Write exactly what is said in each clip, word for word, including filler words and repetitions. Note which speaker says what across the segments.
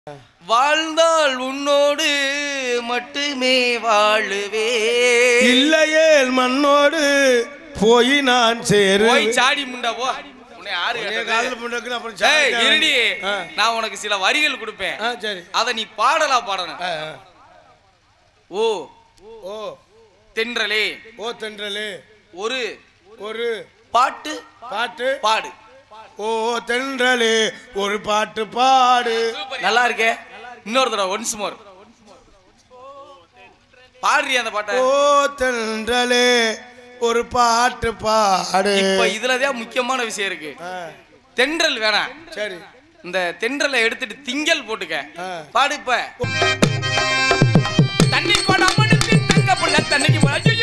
Speaker 1: வாழ்ந்தால் உன்னோடு மட்டுமே வாழுவே,
Speaker 2: இல்லையேல் மண்ணோடு போய் நான் சேரு.
Speaker 1: போய் சாடி முண்டா போ. உன்னை யாரு
Speaker 2: காதல் பண்றதுக்கு அப்புறம்
Speaker 1: ஏய் இருடி, நான் உனக்கு சில வரிகள் கொடுப்பேன்.
Speaker 2: சரி,
Speaker 1: அத நீ பாடலா பாடணும். ஓ
Speaker 2: ஓ
Speaker 1: தென்றலே,
Speaker 2: ஓ தென்றலே,
Speaker 1: ஒரு
Speaker 2: ஒரு
Speaker 1: பாட்டு
Speaker 2: பாட்டு
Speaker 1: பாடு.
Speaker 2: ஓ தென்றலே ஒரு பாட்டு பாடு.
Speaker 1: நல்லா இருக்கே. இன்னொரு தடவை ஒன்ஸ் மோர் பாடுறீ அந்த பாட்டை.
Speaker 2: ஓ தென்றலே ஒரு பாட்டு பாடு.
Speaker 1: இப்ப இதுலதான் முக்கியமான விஷயம் இருக்கு. தென்றல் வேணாம்,
Speaker 2: சரி,
Speaker 1: இந்த தென்றலை எடுத்துட்டு திங்கள் போட்டுக்க. பாடு. இப்ப தண்ணி கோட அம்மனுக்கு தங்க புள்ள தண்ணிக்கு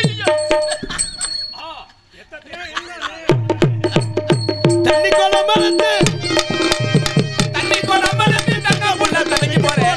Speaker 2: தண்ணி கோலமலத்து
Speaker 1: தண்ணி கோட அம்மனுக்கு தங்க புள்ள தண்ணிக்கு போறே.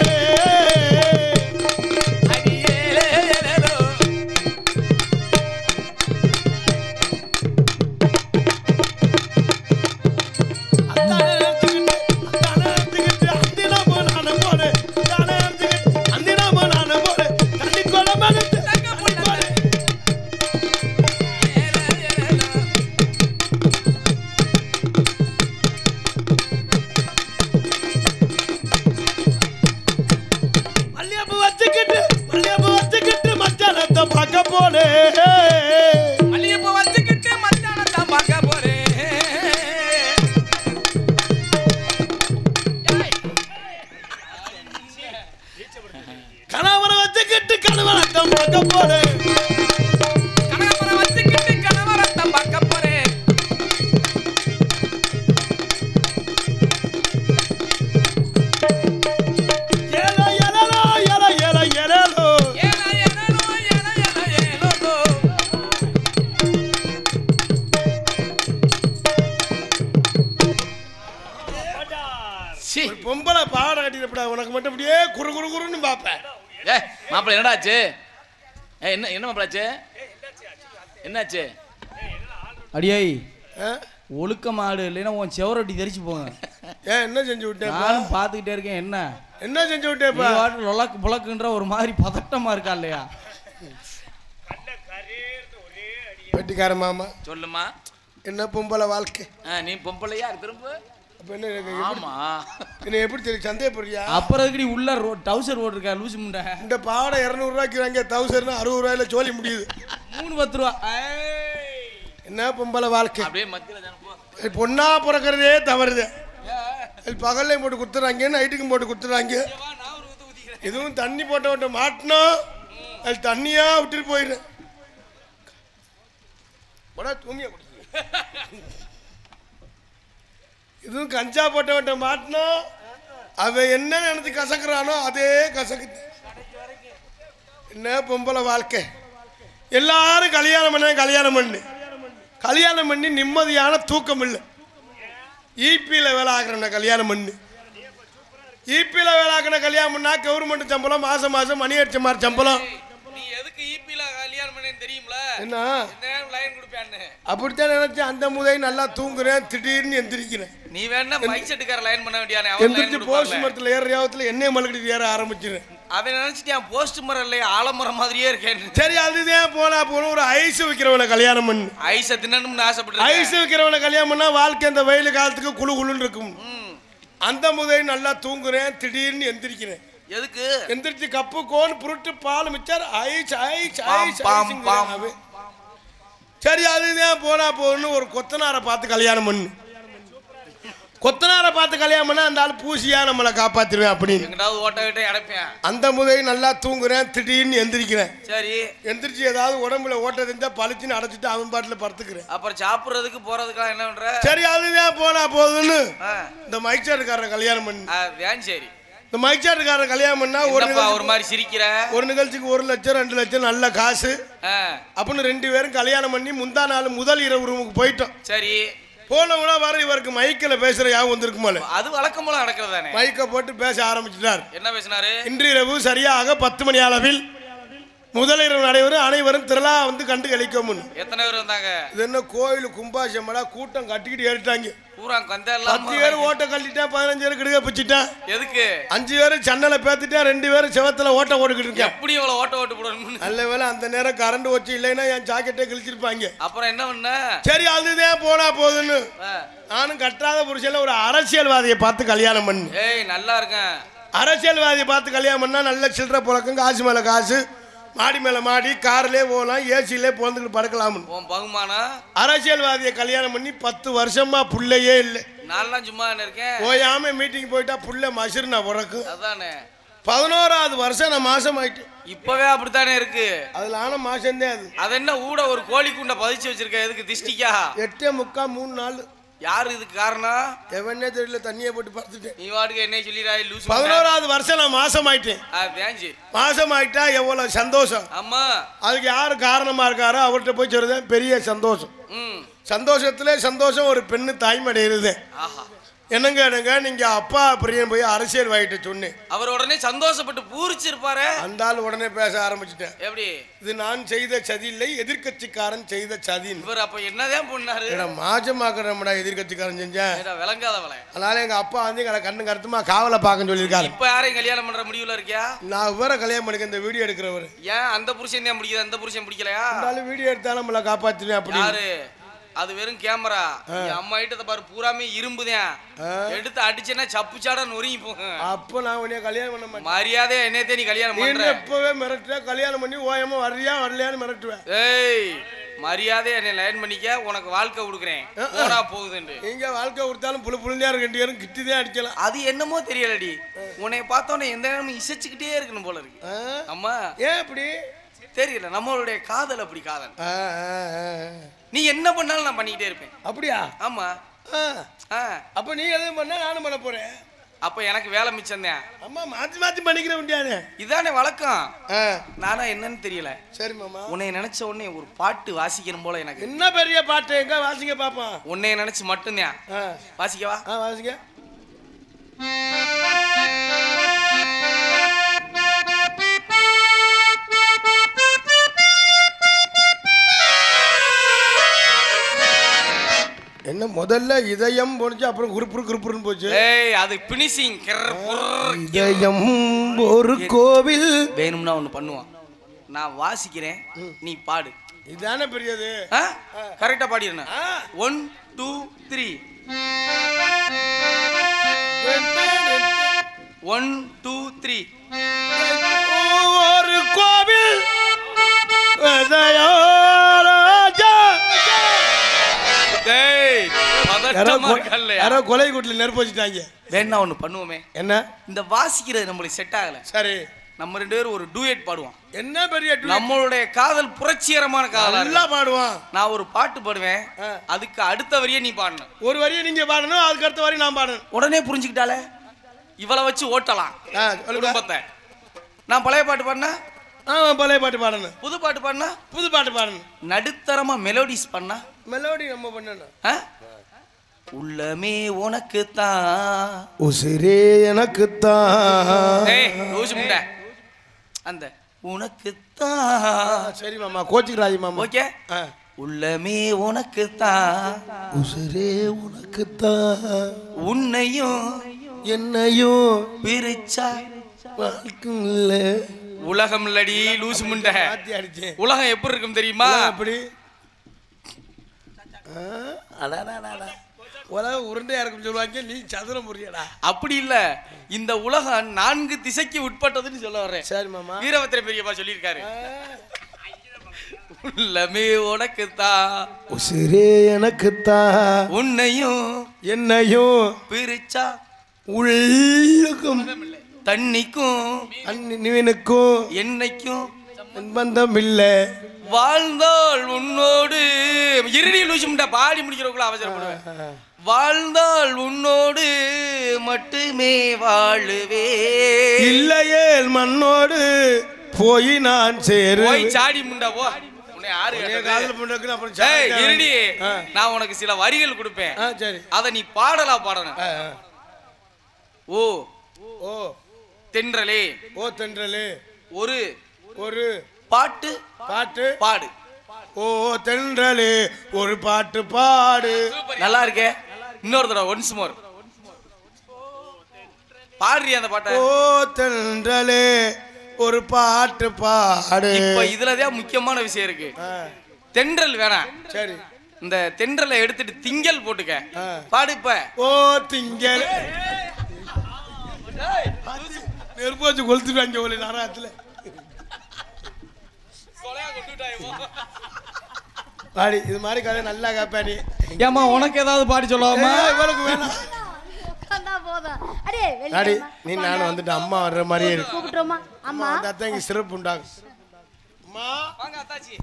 Speaker 2: பொம்பளை பாட கட்டிடப்படா, உனக்கு மட்டும் அப்படியே குறு குறு குறுன்னு பாப்பேன்.
Speaker 1: ஏ மாப்பிள்ள என்னடாச்சு? என்ன என்ன மாப்பிள்ளாச்சு? என்னாச்சு?
Speaker 3: அடியாய் ஒழுக்க மாடு இல்லைன்னா உன் செவரொட்டி தெரிச்சு போங்க.
Speaker 2: ஏன் என்ன செஞ்சு விட்டேன்?
Speaker 3: நானும் பார்த்துக்கிட்டே இருக்கேன். என்ன
Speaker 2: என்ன செஞ்சு விட்டேப்பா?
Speaker 3: லொலக்கு புலக்குன்ற ஒரு மாதிரி பதட்டமா இருக்கா இல்லையா?
Speaker 2: வெட்டிக்கார மாமா
Speaker 1: சொல்லுமா,
Speaker 2: என்ன பொம்பளை வாழ்க்கை?
Speaker 1: நீ பொம்பளையா திரும்ப?
Speaker 2: ஆமா, என்ன எப்படி தெரியும்? சந்தேகப்படுறியா?
Speaker 3: அப்புறம் இதுக்கு உள்ள டவுசர் ஓட்டிருக்கா லூசு முண்டை.
Speaker 2: இந்த பாடை இருநூறு ரூபாய்க்கு வாங்க, தௌசண்ட் அறுபது ரூபாயில சோழி முடியுது.
Speaker 3: மூணு பத்து ரூபா.
Speaker 2: என்ன பொம்பளை வாழ்க்கை?
Speaker 1: அப்படியே மத்தியில
Speaker 2: பொண்ணா பிறக்கிறதே தவறுது. பகல்லையும் போட்டு குத்துறாங்க, நைட்டுக்கும் போட்டு குத்துறாங்க. எதுவும் தண்ணி போட்ட விட்ட மாட்டினோம், அது தண்ணியா விட்டுட்டு போயிடு. தூமியா இதுவும் கஞ்சா போட்ட விட்ட மாட்டினோம், அவ என்ன நினைச்சு கசக்குறானோ அதே கசக்கு. என்ன பொம்பளை வாழ்க்கை? எல்லாரும் கல்யாணம் பண்ண கல்யாணம் பண்ணு கல்யாணம் பண்ணி நிம்மதியான தூக்கம் இல்லை. ஈபியில் வேலை ஆக்குறேன் கல்யாணம் பண்ணு. ஈபியில் வேலை ஆக்கின கல்யாணம் பண்ணா கவர்மெண்ட் சம்பளம், மாசம் மாசம் மணி அடிச்ச மாதிரி சம்பளம்.
Speaker 1: நீ எதுக்கு ஈபியில் கல்யாணம் பண்ணேன்னு தெரியும்ல?
Speaker 2: என்ன
Speaker 1: லைன் கொடுப்பேன்னு
Speaker 2: அப்படித்தான் நினைச்சேன். அந்த முதல் நல்லா தூங்குறேன், திடீர்னு எந்திரிக்கிறேன்.
Speaker 1: நீ வேணா மைக் செட்டுக்கார லைன் பண்ண வேண்டியானே.
Speaker 2: எந்திரிச்சு போஸ்ட் மரத்தில் ஏற யாவத்தில் எண்ணெய் மலக்கடி ஏற ஆரம்பிச்சிருவேன்.
Speaker 1: அவன் நினைச்சிட்டு என் போஸ்ட் மரம் இல்லையா, ஆலமரம் மாதிரியே இருக்கேன்.
Speaker 2: சரி, அதுதான் போனா போன ஒரு ஐஸ் வைக்கிறவனை கல்யாணம் பண்ணு.
Speaker 1: ஐஸை தின்னணும்னு ஆசைப்பட்டு
Speaker 2: ஐஸ் வைக்கிறவனை கல்யாணம் பண்ணா வாழ்க்கை இந்த வெயில் காலத்துக்கு குழு குழுன்னு இருக்கும். அந்த முதல் நல்லா தூங்குறேன், திடீர்னு எந்திரிக்கிறேன்.
Speaker 1: எதுக்கு?
Speaker 2: எந்திரிச்சு கப்பு கோன் புருட்டு பால் மிச்சார் ஐஸ் ஐஸ் ஐஸ். சரி, அதுதான் போனா போகணும்னு ஒரு கொத்தனாரை பார்த்து கல்யாணம் பண்ணு. கொத்தனாரை பார்த்து கல்யாணம் பண்ணா அந்த ஆள் பூசியா நம்மளை காப்பாத்திருவேன் அப்படின்னு. அந்த முதல் நல்லா தூங்குறேன், திடீர்னு எந்திரிக்கிறேன்.
Speaker 1: சரி,
Speaker 2: எந்திரிச்சு ஏதாவது உடம்புல ஓட்ட தெரிஞ்சா பழிச்சுன்னு அடைச்சிட்டு அவன் பாட்டில் படுத்துக்கிறேன்.
Speaker 1: அப்புறம் சாப்பிட்றதுக்கு போறதுக்கெல்லாம் என்ன பண்ற?
Speaker 2: சரி, அதுதான் போனா போதுன்னு இந்த மைக்சாட்டுக்காரரை கல்யாணம் பண்ணு.
Speaker 1: சரி,
Speaker 2: இந்த மைக்சாட்டுக்காரரை கல்யாணம் பண்ணா ஒரு
Speaker 1: ஒரு மாதிரி சிரிக்கிற.
Speaker 2: ஒரு நிகழ்ச்சிக்கு ஒரு லட்சம் ரெண்டு லட்சம் நல்ல காசு அப்படின்னு ரெண்டு பேரும் கல்யாணம் பண்ணி முந்தா நாள் முதல் இரவு ரூமுக்கு போயிட்டோம்.
Speaker 1: சரி,
Speaker 2: போனவனா வர இவருக்கு மைக்கில் பேசுற யாவும் வந்திருக்குமால.
Speaker 1: அது வழக்கம் போல நடக்கிறதானே.
Speaker 2: மைக்க போட்டு பேச ஆரம்பிச்சிட்டார்.
Speaker 1: என்ன பேசினாரு?
Speaker 2: இன்று இரவு சரியாக பத்து மணி அளவில் முதலிரவு நடைபெறும், அனைவரும் திரளா வந்து கண்டு கழிக்கும்.
Speaker 1: எத்தனை பேர் வந்தாங்க?
Speaker 2: இது என்ன கோயில் கும்பாசமடா, கூட்டம் கட்டிக்கிட்டு ஏறிட்டாங்க.
Speaker 1: பூரா கந்தெல்லாம்
Speaker 2: பத்து பேர் ஓட்ட கட்டிட்டேன், பதினஞ்சு பேர் கிடுக்க பிச்சுட்டேன்.
Speaker 1: எதுக்கு?
Speaker 2: அஞ்சு பேர் சன்னலை பேத்துட்டேன், ரெண்டு பேரும் செவத்துல ஓட்ட ஓட்டுக்கிட்டு இருக்கேன்.
Speaker 1: எப்படி இவ்வளவு ஓட்ட ஓட்டு போடணும்?
Speaker 2: நல்ல வேலை அந்த நேரம் கரண்ட் வச்சு இல்லைன்னா என் ஜாக்கெட்டை கிழிச்சிருப்பாங்க.
Speaker 1: அப்புறம் என்ன பண்ண?
Speaker 2: சரி அதுதான் போனா போகுதுன்னு நானும் கட்டாத புருஷன்ல ஒரு அரசியல்வாதியை பார்த்து கல்யாணம் பண்ணு.
Speaker 1: ஏய் நல்லா இருக்கேன்.
Speaker 2: அரசியல்வாதியை பார்த்து கல்யாணம் பண்ணா நல்ல சில்லற புழக்கம், காசு மேல காசு, மாடி மேல மாடி, கார்லயே போகலாம், ஏசிலே போந்துட்டு படுக்கலாம்னு.
Speaker 1: உன் பகுமானம்.
Speaker 2: அரசியல்வாதியை கல்யாணம் பண்ணி பத்து வருஷமா புள்ளையே இல்லை.
Speaker 1: நான்லாம் சும்மா இருக்கேன்.
Speaker 2: ஓயாம மீட்டிங் போயிட்டா புள்ள மசிறு நான் உறக்கு.
Speaker 1: அதானே
Speaker 2: பதினோராவது வருஷம் நான் மாசம் ஆயிட்டேன்.
Speaker 1: இப்பவே அப்படித்தானே இருக்கு.
Speaker 2: அதுல ஆன மாசம் தான் அது.
Speaker 1: அது என்ன ஊட ஒரு கோழி குண்டை பதிச்சு வச்சிருக்க? எதுக்கு திஷ்டிக்கா?
Speaker 2: எட்டே முக்கா மூணு நாள்.
Speaker 1: யாரு இதுக்கு காரணம்?
Speaker 2: எவனே தெரியல, தண்ணியை போட்டு பார்த்துட்டேன்.
Speaker 1: நீ வாட்டுக்கு என்ன சொல்லிடாய் லூசு.
Speaker 2: பதினோராவது வருஷம் நான் மாசம் ஆயிட்டேன். மாசம் ஆயிட்டா எவ்வளவு சந்தோஷம்.
Speaker 1: ஆமா.
Speaker 2: அதுக்கு யாரு காரணமா இருக்காரோ அவர்கிட்ட போய் சொல்றேன், பெரிய சந்தோஷம். சந்தோஷத்துல சந்தோஷம் ஒரு பெண்ணு தாய்மடைகிறது. என்னங்க என்னங்க நீங்க அப்பா பிரியன் போய் அரசியல்வாதிட்ட சொன்னேன்.
Speaker 1: அவர் உடனே சந்தோஷப்பட்டு பூரிச்சிருப்பாரு. அந்த
Speaker 2: ஆள் உடனே பேச ஆரம்பிச்சுட்டேன்.
Speaker 1: எப்படி? இது
Speaker 2: நான் செய்த சதி இல்லை, எதிர்கட்சிக்காரன் செய்த சதி.
Speaker 1: இவர் அப்ப என்னதான் பண்ணாரு?
Speaker 2: மாஜமாக்கிறோம்டா எதிர்கட்சிக்காரன் செஞ்சேன்.
Speaker 1: விளங்காதவளை.
Speaker 2: அதனால எங்க அப்பா வந்து எங்களை கண்ணு கருத்துமா காவலை பார்க்க சொல்லியிருக்காரு.
Speaker 1: இப்ப யாரையும் கல்யாணம் பண்ற முடிவுல இருக்கியா?
Speaker 2: நான் வேற கல்யாணம் பண்ணிக்க இந்த வீடியோ எடுக்கிறவர்.
Speaker 1: ஏன் அந்த புருஷன் தான் பிடிக்குது, அந்த புருஷன் பிடிக்கலையா?
Speaker 2: வீடியோ எடுத்தாலும் நம்மள காப்பாத்துவேன். அப்படி
Speaker 1: யாரு? அது வெறும் கேமரா. அம்மா கிட்ட பாரு பூராமே இரும்புதான். எடுத்து அடிச்சேன்னா சப்பு சாடா நொறுங்கி போகும்.
Speaker 2: அப்ப நான் உன்னைய கல்யாணம் பண்ண மாட்டேன்.
Speaker 1: மரியாதை என்னையே நீ கல்யாணம் பண்ற.
Speaker 2: எப்பவே மிரட்டுற, கல்யாணம் பண்ணி ஓயமா வர்றியா வரலையான்னு மிரட்டுவேன்.
Speaker 1: ஏய் மரியாதை என்னை லைன் பண்ணிக்க, உனக்கு வாழ்க்கை கொடுக்குறேன். போடா போகுதுன்னு.
Speaker 2: நீங்க வாழ்க்கை கொடுத்தாலும் புழு புழுந்தியா இருக்கு, ரெண்டு பேரும் கிட்டிதான் அடிக்கலாம்.
Speaker 1: அது என்னமோ தெரியலடி, உன்னை பார்த்தோன்னே எந்த நேரமும் இசைச்சுக்கிட்டே இருக்கணும் போல இருக்கு. அம்மா ஏன் அப்படி தெரியல, நம்மளுடைய காதல் அப்படி காதல். நீ என்ன பண்ணாலும் நான் பண்ணிக்கிட்டே இருப்பேன். அப்படியா? ஆமா.
Speaker 2: அப்ப நீ எதுவும் பண்ணா நானும் பண்ண போறேன்.
Speaker 1: அப்ப எனக்கு வேலை மிச்சம் தான்.
Speaker 2: அம்மா மாத்தி மாத்தி பண்ணிக்கிற முடியாது.
Speaker 1: இதானே வழக்கம். நானா என்னன்னு தெரியல.
Speaker 2: சரி மாமா,
Speaker 1: உன்னை நினைச்ச உடனே ஒரு பாட்டு வாசிக்கணும் போல எனக்கு.
Speaker 2: என்ன பெரிய பாட்டு? எங்க வாசிக்க பாப்போம்.
Speaker 1: உன்னை நினைச்சு மட்டும்தான். வாசிக்கவா?
Speaker 2: வாசிக்க. என்ன முதல்ல இதயம் போனுச்சு, அப்புறம் குறுப்புறு குறுப்புறுன்னு போச்சு.
Speaker 1: ஏய் அது பினிஷிங்.
Speaker 2: இதயம் ஒரு கோவில்.
Speaker 1: வேணும்னா ஒன்று பண்ணுவான், நான் வாசிக்கிறேன் நீ பாடு.
Speaker 2: இதானே பெரியது.
Speaker 1: கரெக்டா பாடிடுறேன். One two three. One two three.
Speaker 2: ஒரு கோவில் யாரோ கொலை கூட்டில் நெருப்பு வச்சுட்டாங்க.
Speaker 1: வேணா ஒண்ணு பண்ணுவோமே.
Speaker 2: என்ன?
Speaker 1: இந்த வாசிக்கிறது நம்மளுக்கு செட் ஆகல.
Speaker 2: சரி
Speaker 1: நம்ம ரெண்டு பேரும் ஒரு டூயட் பாடுவோம்.
Speaker 2: என்ன பெரிய டூயட்?
Speaker 1: நம்மளுடைய காதல் புரட்சிகரமான காதல்.
Speaker 2: நல்லா பாடுவான்.
Speaker 1: நான் ஒரு பாட்டு பாடுவேன், அதுக்கு அடுத்த வரியை நீ பாடணும்.
Speaker 2: ஒரு வரியை நீங்க பாடணும், அதுக்கு அடுத்த வரி நான் பாடணும்.
Speaker 1: உடனே புரிஞ்சுக்கிட்டாலே இவளை வச்சு ஓட்டலாம் குடும்பத்தை. நான் பழைய பாட்டு பாடினா
Speaker 2: பழைய பாட்டு பாடணும்,
Speaker 1: புது பாட்டு பாடினா
Speaker 2: புது பாட்டு பாடணும்,
Speaker 1: நடுத்தரமா மெலோடிஸ் பண்ணா மெலோடி
Speaker 2: நம்ம பண்ணணும்.
Speaker 1: உள்ளமே உனக்கு தான்,
Speaker 2: உசிரே எனக்கு தான்.
Speaker 1: அந்த உனக்கு தான்.
Speaker 2: சரி மாமா, கோச்சிக்கிறாய் மாமா.
Speaker 1: ஓகே. உள்ளமே உனக்கு தான்,
Speaker 2: உசிரே உனக்கு தான்.
Speaker 1: உன்னையும்
Speaker 2: என்னையும்
Speaker 1: பிரிச்சா
Speaker 2: வாழ்க்கும் இல்ல
Speaker 1: உலகம் இல்லடி லூசு முண்டை. உலகம் எப்படி இருக்கும் தெரியுமா?
Speaker 2: அப்படி உலகம் உருண்டையா இருக்கும் சொல்லுவாங்க, நீ சதுரம் புரியடா.
Speaker 1: அப்படி இல்ல, இந்த உலகம் நான்கு திசைக்கு உட்பட்டதுன்னு சொல்ல வர்றேன்.
Speaker 2: சரி மாமா,
Speaker 1: வீரபத்திர பெரியப்பா சொல்லியிருக்காரு. உள்ளமே உனக்கு தான்,
Speaker 2: உசிரே எனக்கு தான்.
Speaker 1: உன்னையும்
Speaker 2: என்னையும்
Speaker 1: பிரிச்சா
Speaker 2: உள்ளுக்கும்
Speaker 1: தண்ணிக்கும்
Speaker 2: நீனுக்கும்
Speaker 1: என்னைக்கும்
Speaker 2: பந்தம் இல்லை.
Speaker 1: வாழ்ந்தால் உன்னோடு இறுதி லூசும்டா பாடி முடிக்கிறவங்கள அவசரப்படுவேன். வாழ்ந்தால் உன்னோடு மட்டுமே வாழுவே,
Speaker 2: இல்லையே மண்ணோடு போய் நான் சேரு.
Speaker 1: போய் சாடி முண்டா போ. நான் உனக்கு சில வரிகள் கொடுப்பேன், அத நீ பாடலா பாடணும். ஓ ஓ தென்றலே,
Speaker 2: ஓ தென்றலே,
Speaker 1: ஒரு
Speaker 2: ஒரு
Speaker 1: பாட்டு
Speaker 2: பாட்டு
Speaker 1: பாடு.
Speaker 2: ஓ தென்றலே ஒரு பாட்டு பாடு.
Speaker 1: நல்லா இருக்கே. இன்னொரு தடவை ஒன்ஸ் மோர் பாடுறியா அந்த பாட்டை?
Speaker 2: ஓ தென்றலே ஒரு பாட்டு பாடு.
Speaker 1: இப்ப இதுலதான் முக்கியமான விஷயம் இருக்கு. தென்றல் வேணாம்.
Speaker 2: சரி,
Speaker 1: இந்த தென்றலை எடுத்துட்டு திங்கள் போட்டுக்க. பாடு இப்ப.
Speaker 2: ஓ திங்கள் நெருப்பு வச்சு கொளுத்துட்டாங்க ஒரு நேரத்துல. பாடி இது மாதிரி கதை நல்லா கேப்பாடி.
Speaker 3: ஏமா உனக்கு ஏதாவது பாடி சொல்லாமா?
Speaker 2: இவளுக்கு வேணாம். அடி நீ நானும் வந்துட்டு அம்மா வர்ற மாதிரியே இருக்கு.
Speaker 4: கூப்பிட்டுறோமா? அம்மா
Speaker 2: அந்த அத்தைக்கு சிறப்பு உண்டாகும். அம்மா
Speaker 1: வாங்க அத்தாச்சி.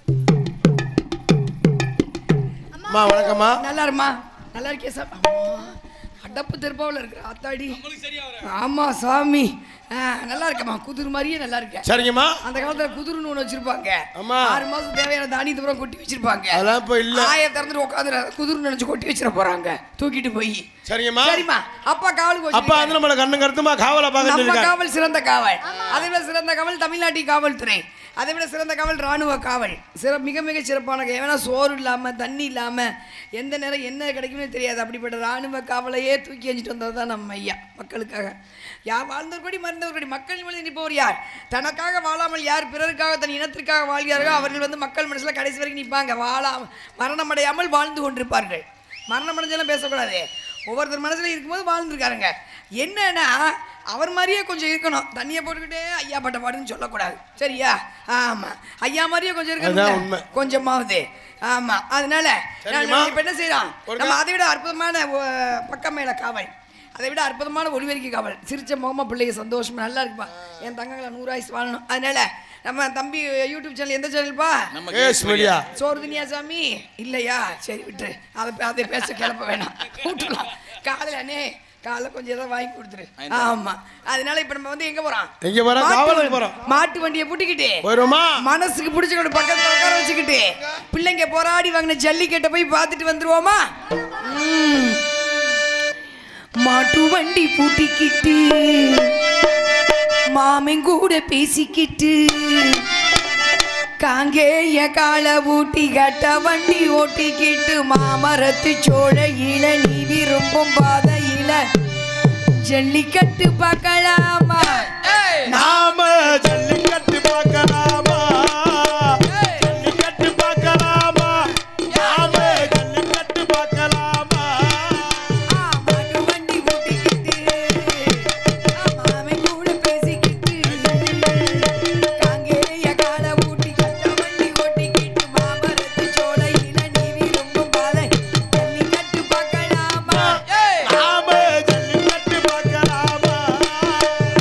Speaker 2: அம்மா வணக்கம்மா.
Speaker 5: நல்லா இருமா? நல்லா இருக்கே சார். அடப்பு திருப்பாவில் இருக்கு ஆத்தாடி. ஆமா சாமி. நல்லா இருக்கம்மா. குதிர் மாதிரியே நல்லா இருக்கேன்.
Speaker 2: சரிங்கம்மா.
Speaker 5: அந்த காலத்துல குதிர்னு ஒண்ணு வச்சிருப்பாங்க.
Speaker 2: அம்மா
Speaker 5: ஆறு மாசம் தேவையான தானியத்தை பூரா கொட்டி வச்சிருப்பாங்க.
Speaker 2: அதெல்லாம் இப்ப இல்ல.
Speaker 5: ஆய திறந்துட்டு உட்காந்து குதிர்னு நினைச்சு கொட்டி வச்சிட போறாங்க தூக்கிட்டு போய்.
Speaker 2: சரிங்கம்மா.
Speaker 5: சரிம்மா. அப்பா காவலுக்கு
Speaker 2: அப்பா வந்து நம்மள கண்ணு கருத்துமா காவல பாக்க
Speaker 5: நம்ம
Speaker 2: சொல்லிருக்காங்க.
Speaker 5: காவல் சிறந்த காவல். அதை விட சிறந்த காவல் தமிழ்நாட்டின் காவல்துறை. அதை விட சிறந்த காவல் ராணுவ காவல். சிற மிக மிக சிறப்பான. ஏன்னா சோறு இல்லாம தண்ணி இல்லாம எந்த நேரம் என்ன கிடைக்கும்னு தெரியாது. அப்படிப்பட்ட ராணுவ காவலையே தூக்கி எஞ்சிட்டு வந்தது தான் நம்ம ஐயா மக்களுக்காக. யார் வாழ்ந்தவர்படி மறந்தவர்படி மக்கள் மனதில் நிற்பவர் யார்? தனக்காக வாழாமல் யார் பிறருக்காக தன் இனத்திற்காக வாழ்கிறார்கள் அவர்கள் வந்து மக்கள் மனசுல கடைசி வரைக்கும் நிற்பாங்க. வாழா மரணம் அடையாமல் வாழ்ந்து கொண்டிருப்பார்கள். மரணம் அடைஞ்செல்லாம் பேசக்கூடாது. ஒவ்வொருத்தர் மனசுல இருக்கும்போது வாழ்ந்துருக்காருங்க. என்னன்னா அவர் மாதிரியே கொஞ்சம் இருக்கணும். தண்ணியை போட்டுக்கிட்டே ஐயா பட்ட பாடுன்னு சொல்லக்கூடாது. சரியா? ஆமா, ஐயா மாதிரியே கொஞ்சம் இருக்கணும் கொஞ்சமாவது. ஆமா, அதனால இப்ப என்ன செய்யலாம்? நம்ம அதை விட அற்புதமான பக்கம் மேல காவல், அதை விட அற்புதமான ஒளிவரிக்கை காவல். சிரிச்ச முகமா பிள்ளைங்க சந்தோஷமா நல்லா இருக்குப்பா. என் தங்கங்களை நூறு ஆயுசு வாழணும். அதனால நம்ம தம்பி யூடியூப் சேனல் எந்த சேனல்ப்பா? சோறு துனியா சாமி இல்லையா? சரி விட்டுரு, அதை அதை பேச கிளப்ப வேணாம், விட்டுலாம். காலையில அண்ணே காலைல கொஞ்சம் ஏதாவது வாங்கி கொடுத்துரு. ஆமா, அதனால இப்ப நம்ம வந்து எங்க போறோம்?
Speaker 2: எங்க போறோம்? காவலுக்கு போறோம்.
Speaker 5: மாட்டு வண்டியை பூட்டிக்கிட்டு
Speaker 2: போறோமா?
Speaker 5: மனசுக்கு பிடிச்ச பக்கத்துல உட்கார வச்சுக்கிட்டு பிள்ளைங்க போராடி வாங்கின ஜல்லிக்கட்டை போய் பார்த்துட்டு வந்துருவோமா? மாட்டு வண்டி பூட்டிக்கிட்டு மாமன் கூட பேசிக்கிட்டு காங்கேய கால ஊட்டி கட்ட வண்டி ஓட்டிக்கிட்டு மாமரத்து சோழையில நீ விரும்பும் பாதையில ஜல்லிக்கட்டு பார்க்கலாமா?
Speaker 2: நாம ஜல்லிக்கட்டு பார்க்கலாமா? ஜல்லிக்கட்டு பார்க்கலாமா? நாம ஜல்லிக்கட்டு பார்க்கலாமா?
Speaker 5: மாட்டு வண்டி ஓட்டிக்கிட்டு மாமன் கூட பேசிக்கிட்டு காங்கேய கால ஊட்டி கட்ட வண்டி ஓட்டிக்கிட்டு மாமரத்து சோலையில நீ விரும்பும் பாதை ஜல்லிக்கட்டு பார்க்கலாமா?
Speaker 2: நாம ஜல்லிக்கட்டு பார்க்கலாமா?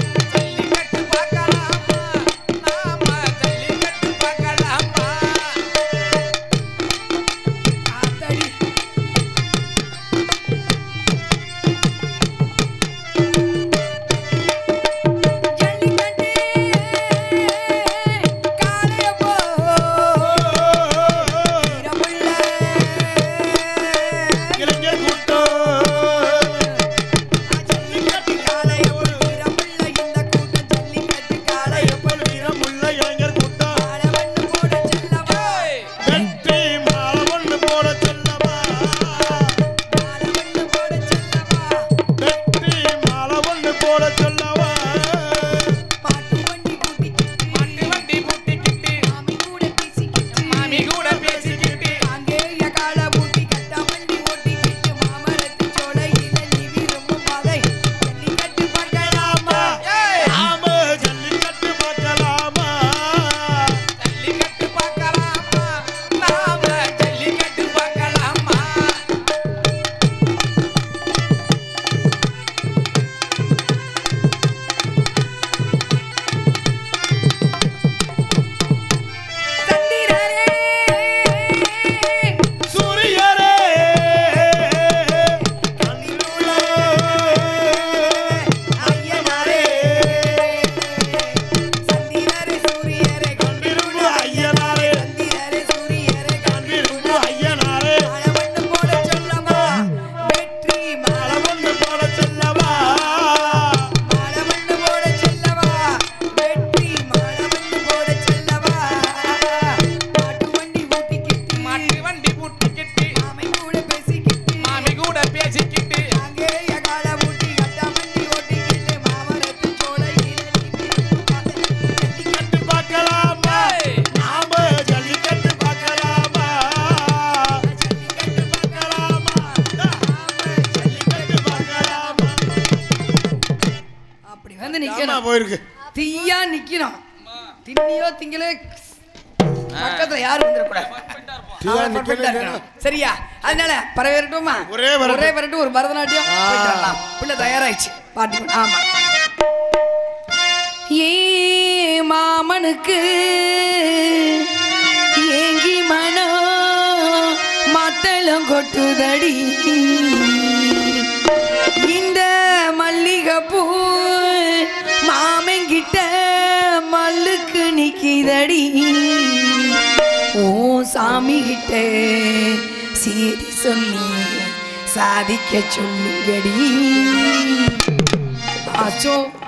Speaker 5: வந்து நிக்கணும்
Speaker 2: போயிருக்கு
Speaker 5: தீயா நிக்கணும் திண்ணியோ திங்களே பக்கத்துல யாரும் வந்துடக்கூடாது சரியா அதனால பரவேறட்டுமா
Speaker 2: ஒரே
Speaker 5: ஒரே வரட்டும் ஒரு பரதநாட்டியம் போயிட்டு வரலாம் பிள்ளை தயாராயிடுச்சு பாட்டு ஆமா ஏ மாமனுக்கு ஏங்கி மனோ மத்தளம் கொட்டுதடி இந்த மல்லிகைப்பூ மாமங்கிட்ட மல்லுக்கு நிக்கிதடி ஓ சாமி கிட்ட சேதி சொல்லி சாதிக்க சொல்லுங்கடி ஆச்சோ